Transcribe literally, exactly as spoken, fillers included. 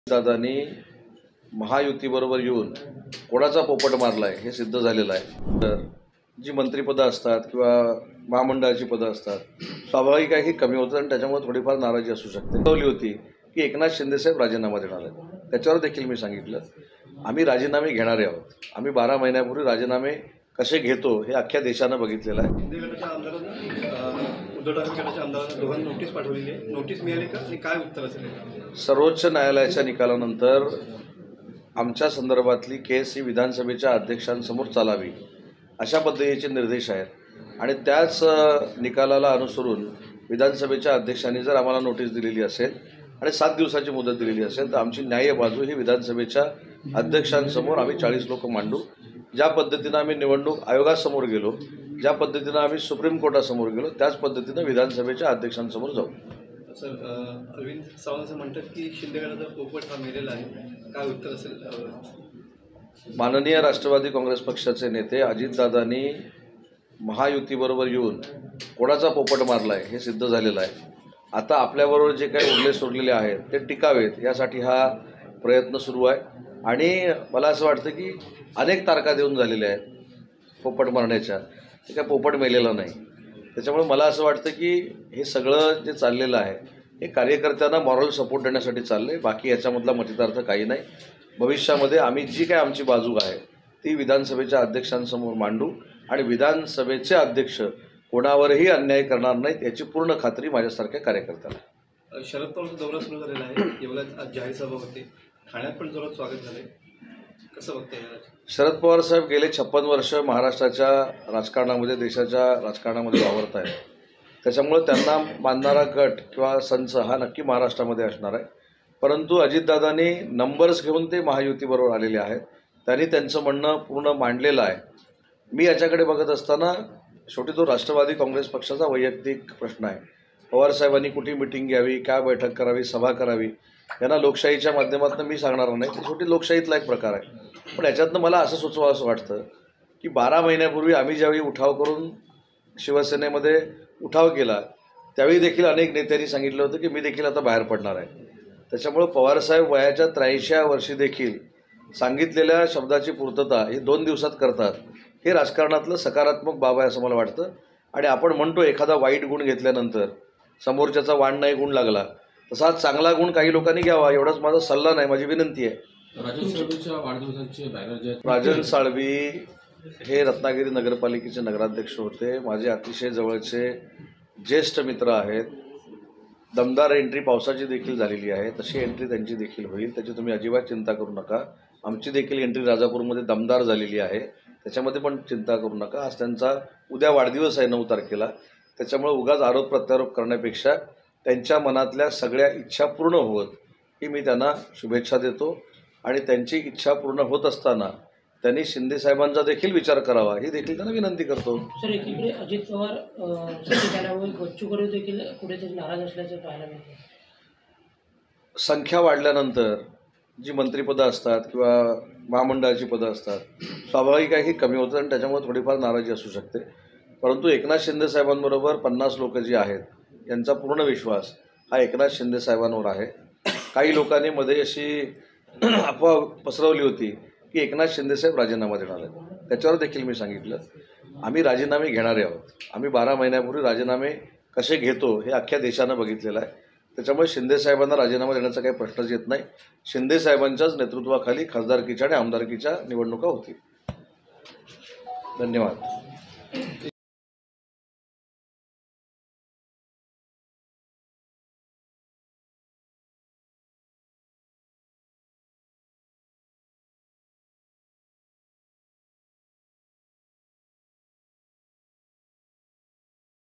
दादांनी महायुतीबरोबर येऊन कोणाचा पोपट मारलाय हे सिद्ध झालेलं आहे। तर जी मंत्रिपदं असतात किंवा महामंडळाची पदं असतात स्वाभाविक आहे ही कमी होतं आणि त्याच्यामुळे थोडीफार नाराजी असू शकते। ठरवली होती की एकनाथ शिंदे साहेब राजीनामा देणार आहेत, त्याच्यावर देखील मी सांगितलं आम्ही राजीनामे घेणारे आहोत। आम्ही बारा महिन्यापूर्वी राजीनामे कसे घेतो हे अख्ख्या देशानं बघितलेलं आहे। उद्धव ठाकरे गटाच्या आमदारांना दोघांना नोटीस पाठवलेली आहे, नोटीस मिळाली का आणि काय उत्तर असेल? सर्वोच्च न्यायालयाच्या निकालानंतर आमच्या संदर्भातली केस ही विधानसभेच्या अध्यक्षांसमोर चालावी अशा पद्धतीचे निर्देश आहेत आणि त्याच निकालाला अनुसरून विधानसभेच्या अध्यक्षांनी जर आम्हाला नोटीस दिलेली असेल आणि सात दिवसाची मुदत दिलेली असेल तर आमची न्याय्य बाजू ही विधानसभेच्या अध्यक्षांसमोर आम्ही चाळीस लोक मांडू। ज्या पद्धतीनं आम्ही निवडणूक आयोगासमोर गेलो, ज्या पद्धतीनं आम्ही सुप्रीम कोर्टासमोर गेलो, त्याच पद्धतीनं विधानसभेच्या अध्यक्षांसमोर जाऊ। सर, अरविंद सावंत असं म्हणतात की शिंदे गटाचा पोपट हा मेलेला आहे, काय उत्तर असेल? माननीय राष्ट्रवादी काँग्रेस पक्षाचे नेते अजितदादांनी महायुतीबरोबर येऊन कोणाचा पोपट मारलाय हे सिद्ध झालेलं आहे। आता आपल्याबरोबर जे काही उरले सोडलेले आहेत ते टिकावेत यासाठी हा प्रयत्न सुरू आहे आणि मला असं वाटतं की अनेक तारखा देऊन झालेल्या आहेत पोपट मारण्याच्या, ते काय पोपट मेलेला नाही। त्याच्यामुळे मला असं वाटतं की हे सगळं जे चाललेलं आहे हे कार्यकर्त्यांना मॉरल सपोर्ट देण्यासाठी चाललं आहे, बाकी याच्यामधला मतितार्थ काही नाही। भविष्यामध्ये आम्ही जी काय आमची बाजू आहे ती विधानसभेच्या अध्यक्षांसमोर मांडू आणि विधानसभेचे अध्यक्ष कोणावरही अन्याय करणार नाहीत याची पूर्ण खात्री माझ्यासारख्या कार्यकर्त्याला। शरद पवारचा दौरा सुरू झालेला आहे, एवढ्यात आज जाहीर सभा होती, ठाण्यात पण जोरात स्वागत झाले, कसं बघताय? शरद पवार साहेब गेले छप्पन वर्ष महाराष्ट्राच्या राजकारणामध्ये, देशाच्या राजकारणामध्ये वावरत आहेत, त्याच्यामुळे त्यांना मानणारा गट किंवा संच हा नक्की महाराष्ट्रामध्ये असणार आहे। परंतु अजितदादांनी नंबर्स घेऊन ते महायुतीबरोबर आलेले आहेत, त्यांनी त्यांचं म्हणणं पूर्ण मांडलेलं आहे। मी याच्याकडे बघत असताना शेवटी तो राष्ट्रवादी काँग्रेस पक्षाचा वैयक्तिक प्रश्न आहे। पवारसाहेबांनी कुठे मिटिंग घ्यावी, काय बैठक करावी, सभा करावी, यांना लोकशाहीच्या माध्यमातून मी सांगणार नाही, ते शेवटी लोकशाहीतला एक प्रकार आहे। पण याच्यातनं मला असं सुचवावं असं वाटतं की बारा महिन्यापूर्वी आम्ही ज्यावेळी उठाव करून शिवसेनेमध्ये उठाव केला त्यावेळी देखील अनेक नेत्यांनी सांगितलं होतं की मी देखील आता बाहेर पडणार आहे। त्याच्यामुळं पवारसाहेब वयाच्या त्र्याऐंशीव्या वर्षी देखील सांगितलेल्या शब्दाची पूर्तता ही दोन दिवसात करतात, हे राजकारणातलं सकारात्मक बाब आहे असं मला वाटतं। आणि आपण म्हणतो एखादा वाईट गुण घेतल्यानंतर समोरच्याचा वाण नाही गुण लागला, तसा चांगला गुण काही लोकांनी घ्यावा एवढाच माझा सल्ला नाही, माझी विनंती आहे। राजन साळवीच्या वाढदिवसाचे बॅनर राजन साळवी हे रत्नागिरी नगरपालिकेचे नगराध्यक्ष होते, माझे अतिशय जवळचे ज्येष्ठ मित्र आहेत। दमदार एंट्री पावसाची देखील झालेली आहे, तशी एंट्री त्यांची देखील होईल, त्याची तुम्ही अजिबात चिंता करू नका। आमची देखील एंट्री राजापूरमध्ये दमदार झालेली आहे, त्याच्यामध्ये पण चिंता करू नका। आज त्यांचा उद्या वाढदिवस आहे नऊ तारखेला, त्याच्यामुळे उगाच आरोप प्रत्यारोप करण्यापेक्षा त्यांच्या मनातल्या सगळ्या इच्छा पूर्ण होत ही मी त्यांना शुभेच्छा देतो आणि त्यांची इच्छा पूर्ण होत असताना त्यांनी शिंदे साहेबांचा देखील विचार करावा ही देखील त्यांना विनंती करतो। सर, एकीकडे अजित पवार झाल्यामुळे बच्चूकडे देखील कुठेतरी नाराज असल्याचं पाहायला मिळतं। संख्या वाढल्यानंतर जी मंत्रिपदं असतात किंवा महामंडळाची पदं असतात स्वाभाविक आहे ही कमी होतं आणि त्याच्यामुळे थोडीफार नाराजी असू शकते। परंतु एकनाथ शिंदे साहेबांबरोबर पन्नास लोक जी आहेत यांचा पूर्ण विश्वास हा एकनाथ शिंदे साहेबांवर आहे। काही लोकांनी मध्ये अशी अफवा पसरवली होती की एकनाथ शिंदे साहेब राजीनामा देणार आहेत, त्याच्यावर देखील मी सांगितलं आम्ही राजीनामे घेणारे आहोत। आम्ही बारा महिन्यापूर्वी राजीनामे कसे घेतो हे अख्ख्या देशानं बघितलेलं आहे, त्याच्यामुळे शिंदे साहेबांना राजीनामा देण्याचा काही प्रश्नच येत नाही। शिंदे साहेबांच्याच नेतृत्वाखाली खासदारकीच्या आणि आमदारकीच्या निवडणुका होतील। धन्यवाद।